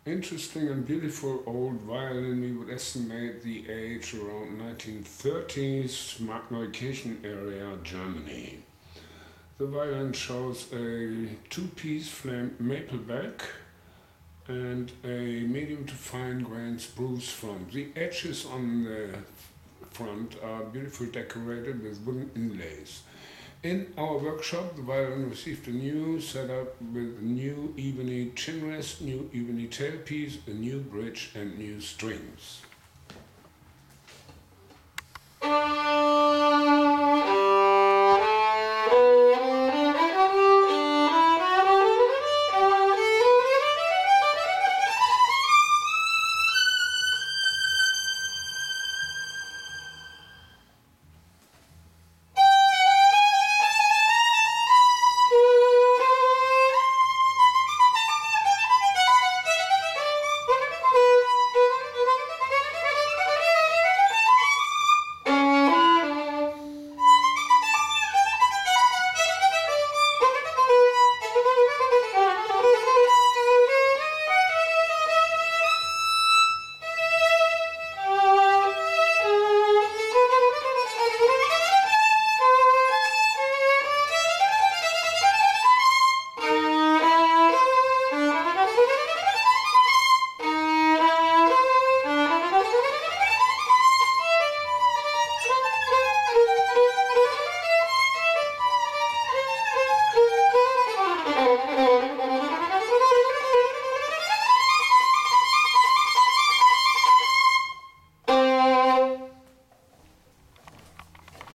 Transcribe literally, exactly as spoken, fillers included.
Interesting and beautiful old violin. We would estimate the age around nineteen thirties, Magna-Vacation area, Germany. The violin shows a two-piece flamed maple back and a medium to fine grain spruce front. The edges on the front are beautifully decorated with wooden inlays. In our workshop, the violin received a new setup with a new ebony chin rest, new ebony tailpiece, a new bridge and new strings.